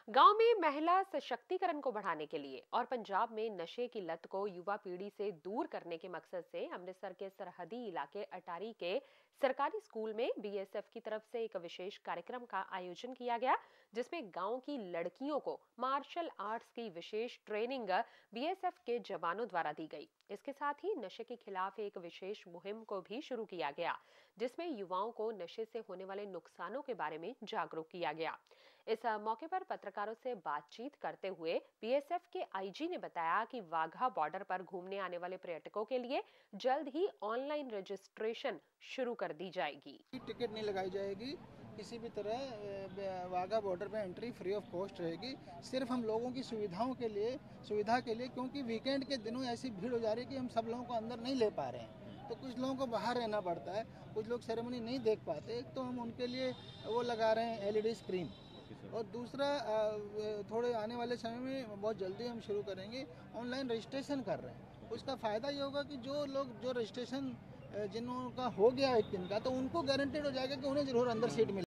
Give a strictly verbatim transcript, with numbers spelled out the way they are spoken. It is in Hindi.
गांव में महिला सशक्तिकरण को बढ़ाने के लिए और पंजाब में नशे की लत को युवा पीढ़ी से दूर करने के मकसद से अमृतसर के सरहदी इलाके अटारी के सरकारी स्कूल में बीएसएफ की तरफ से एक विशेष कार्यक्रम का आयोजन किया गया, जिसमें गांव की लड़कियों को मार्शल आर्ट्स की विशेष ट्रेनिंग बीएसएफ के जवानों द्वारा दी गई। इसके साथ ही नशे के खिलाफ एक विशेष मुहिम को भी शुरू किया गया, जिसमें युवाओं को नशे से होने वाले नुकसानों के बारे में जागरूक किया गया। इस मौके पर पत्रकारों से बातचीत करते हुए बीएसएफ के आईजी ने बताया कि वाघा बॉर्डर पर घूमने आने वाले पर्यटकों के लिए जल्द ही ऑनलाइन रजिस्ट्रेशन शुरू कर दी जाएगी। टिकट नहीं लगाई जाएगी, किसी भी तरह वाघा बॉर्डर पे एंट्री फ्री ऑफ कॉस्ट रहेगी। सिर्फ हम लोगों की सुविधाओं के लिए सुविधा के लिए क्योंकि वीकेंड के दिनों ऐसी भीड़ हो जा रही है कि हम सब लोगों को अंदर नहीं ले पा रहे हैं, तो कुछ लोगों को बाहर रहना पड़ता है, कुछ लोग सेरेमनी नहीं देख पाते, तो हम उनके लिए वो लगा रहे हैं एलईडी स्क्रीन। और दूसरा, थोड़े आने वाले समय में बहुत जल्दी हम शुरू करेंगे ऑनलाइन रजिस्ट्रेशन कर रहे हैं। उसका फ़ायदा ये होगा कि जो लोग जो रजिस्ट्रेशन जिनका हो गया एक दिन का, तो उनको गारंटेड हो जाएगा कि उन्हें जरूर अंदर सीट मिले।